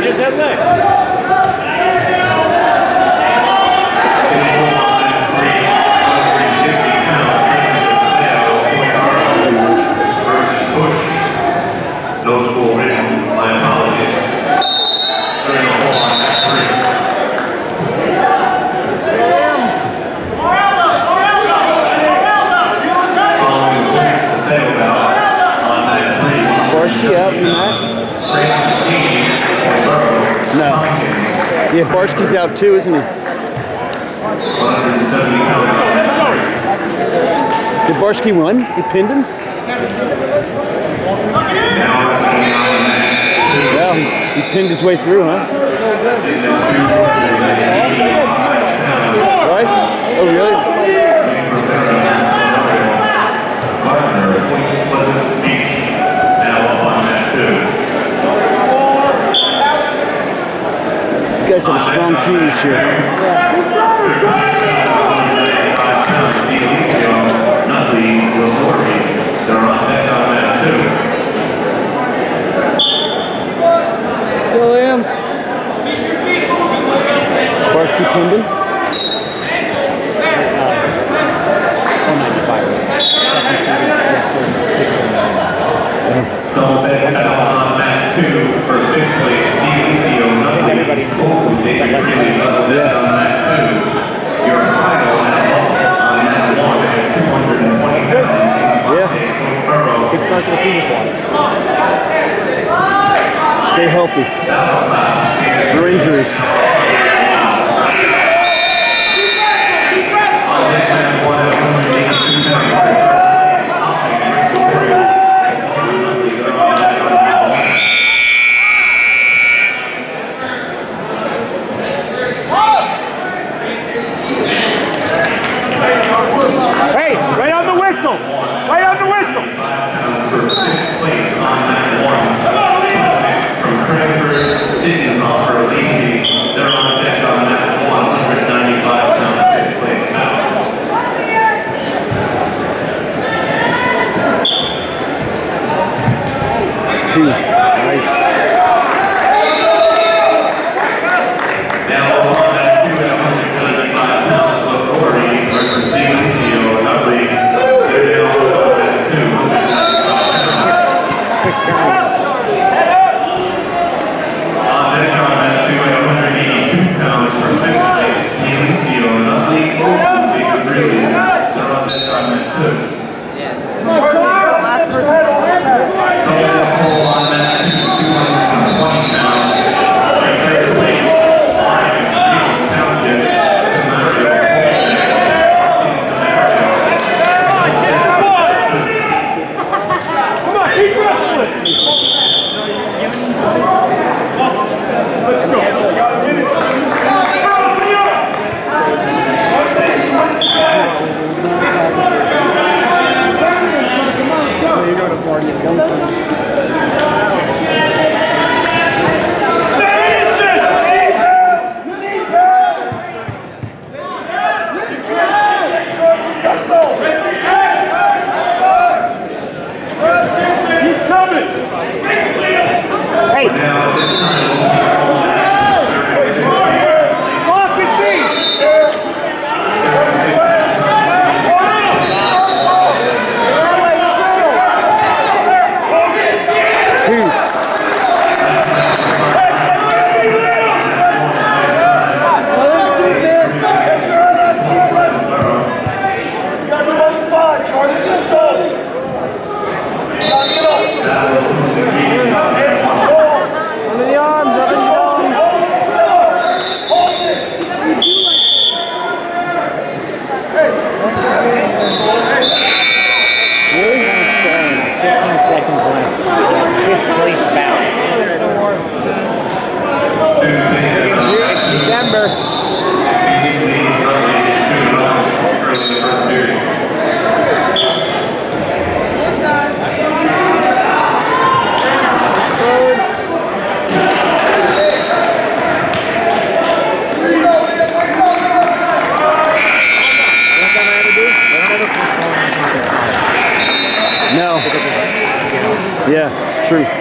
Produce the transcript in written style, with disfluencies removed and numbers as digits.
just had leg. No school written, my apologies. During the whole on that three. Following the fail ballot on that three. Barsky out, you Matt? No. Yeah, Barsky's out too, isn't he? 170 pounds. Did Barsky run? He pinned him? Well, he pinned his way through, huh? Right? Oh, really? You guys have a strong team this year. They're on that too. Still am. Barsky pinned him. 195. Second seeded, yes, 36 and 9. Double set on that two for fifth place. DCO, everybody less than on that two. Your final on that one at 220 pounds. Yeah. Good start to the season for him. Stay healthy. No injuries. Hey, right on the whistle! Right on the whistle! Didn't offer Lacey. They're on deck on that 195 pound fifth place battle. Two. Nice. Now on that 295 pounds of Corey versus DCO and Ugly. They're down on that 295 Quick turn. Yeah, it's true.